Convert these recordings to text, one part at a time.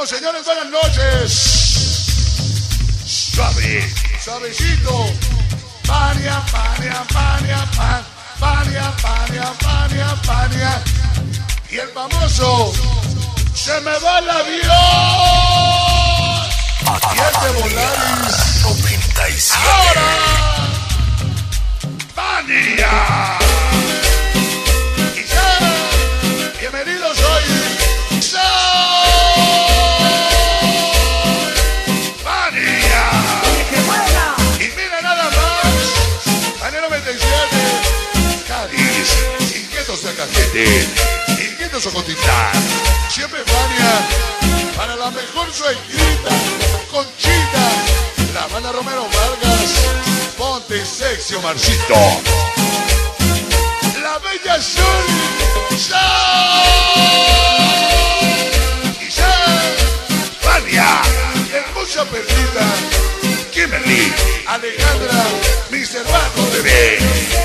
¡Ánimo, señores! ¡Buenas noches! Suave, suavecito. Pania, pania, pania, pan. Pania, pania, pania, pania. Y el famoso se me va el avión. Y el de Volaris 97. ahora Pania. Y ya, bienvenidos hoy. Pania. Y mira nada más. Año 97. Cádiz. Inquietos de Cajete. Inquietos Ocotitlán. Siempre Pania. Para la mejor suegrita, Conchita, la banda Romero Vargas, ponte sexy Omarcito, la bella Sol, y Fania, hermosa Perlita, Kimberly, Alejandra, Mr. Bajo TV,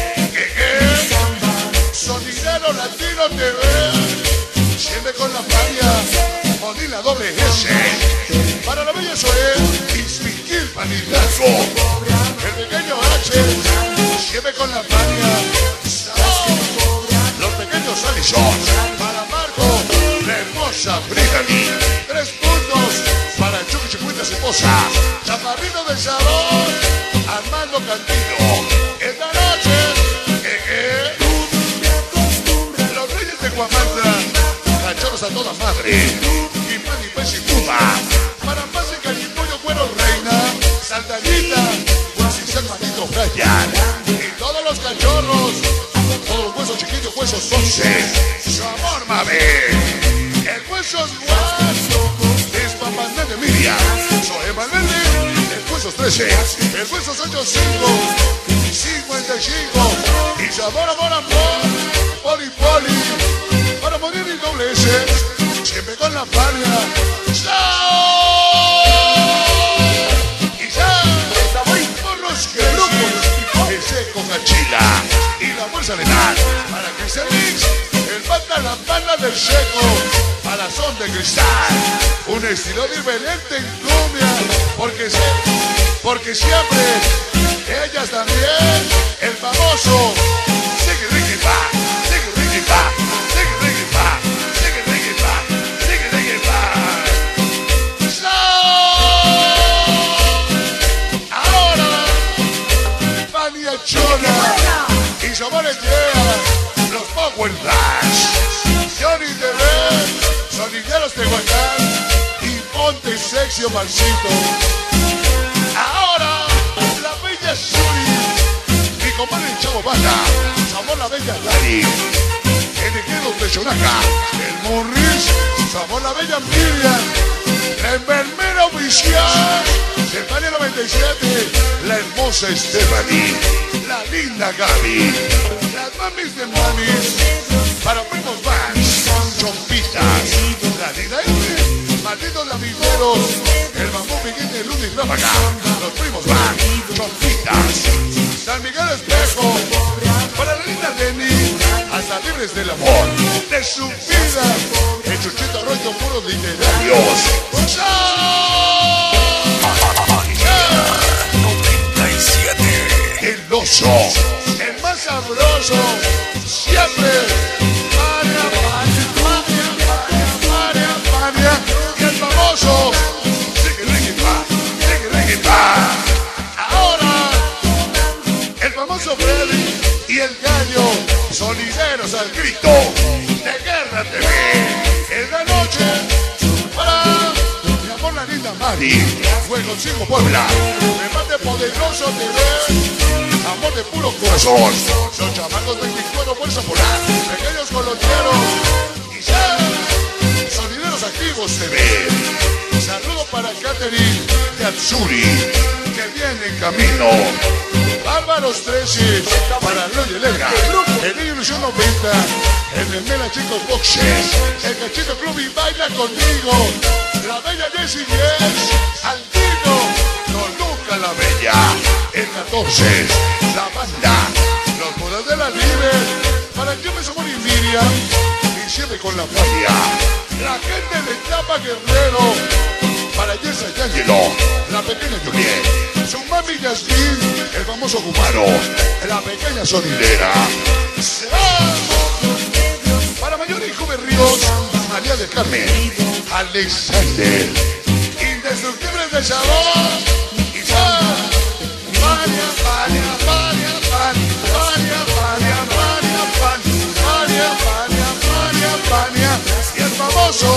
Sonidero Latino TV, siempre con la Fania. Modila doble S. Para la bella Soel, Ismiquil Panilazo. El pequeño H, siempre con la Fania. Los pequeños Alison. Para Marco, la hermosa Brittany. 3 puntos para el Chucky Chicuitas esposa. Chaparrito del Sabor, Armando Cantino. Esta noche, los Reyes de Guamantla. Cachorros a toda madre. Y pan y pez y puma. Para paz y caripollo, cuero reina. Saltanita. Sin manito Brian. Y todos los cachorros. Todos los huesos chiquitos, huesos 11. Su amor, mame. El hueso es guaso. Es papandé de Miriam. Soy Manuel. El hueso es 13. El hueso es 85. 55. Y sabor, amor, amor. Poli, poli. Para morir y doble S, siempre con la Fania. Y ya, porros que ese con Achila y la bolsa letal. Para que se mix, el pata la pana del seco, a la son de cristal. Un estilo diferente en cumbia, porque siempre ellas también, el famoso Sigue Ricky Pa, Sigue Ricky Pa. Y Sabores llega los Power Dash, Johnny TV, Sonilleros de Huacán y ponte sexy Omarcito. Ahora la bella Suri, mi compadre el Chavo Bata, Sabor la bella Lari, el Ejido de Chonaca, el Morris, Sabor la bella Miriam, la enfermera oficial del Pania 97, la hermosa Stephanie, la linda Gaby, las mamis de mamis, para primos Vans, Chompitas, la linda Ingrid, malditos lavineros, el bambú Miguel de Luna y Ráfaga, los primos Vans, Chompitas, San Miguel Espejo, para la linda Denny, hasta libres del amor, de su vida, el Chuchito Arroyo, puros literarios. El oso, el más sabroso, siempre. Pania, pania, pania, pania, pania, y el famoso Sigue Ricky Pa, Sigue Ricky Pa. Ahora, el famoso Freddy y el gallo, solideros al grito de Guerra TV. En la noche, para mi amor la linda Mari, Fuego Chico Puebla, remate poderoso TV. Amor de puro corazón, los chamacos 24 fuerza polar, pequeños coloqueros y ya, sonideros activos TV. Saludo para Catherine de Atsuri, que viene en camino. Bárbaros 13, para Roy Lega, el niño ilusión 90, el Memela Chicos Boxes, el Cachito Club y baila conmigo, la bella Jessie 10, Altino, Toluca la bella, el 14, la banda, los modas de la Libre, para que me somos y Miriam, y siempre con la familia. La gente de Tlapa Guerrero, para Yesa y Ángelo, la pequeña Juliet, su mami Yasmin, el famoso cubano, la pequeña sonidera. Se va para Mayor y Joven Ríos, María del Carmen, Alexander, Indestructibles de Sabor, Isaac, María, María, María, María, María, María, María, María, María, María, María, y el famoso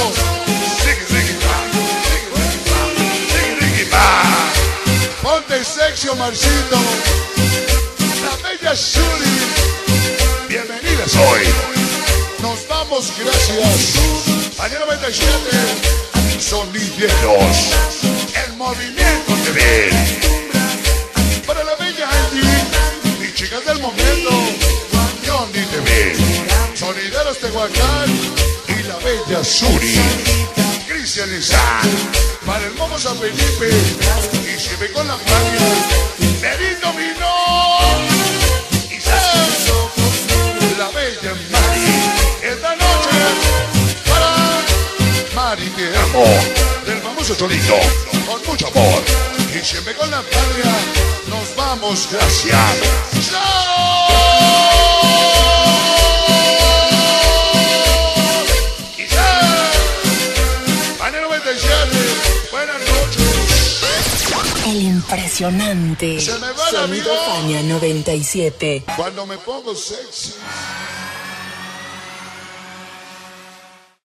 Ricky Pa. Ponte sexy, Omarcito, la bella Shuri, bienvenidas hoy. Nos vamos, gracias. Año 97, Sonideros, el movimiento de ver. Para la bella Andy, mis chicas del momento, Johnny TV, Sonideros Tehuacán y la bella Suri, Cristian Isaac, para el Momo San Felipe, y si ve con la familia, Perito Minó, Isaac, la bella Mari, esta noche, para Mari te amo, del famoso Cholito, con mucho amor, y siempre con la patria, nos vamos, gracias. ¡Chao! Isaac, Año 97, buenas noches. El impresionante Se me va la Sonido vida Fania 97. cuando me pongo sexy.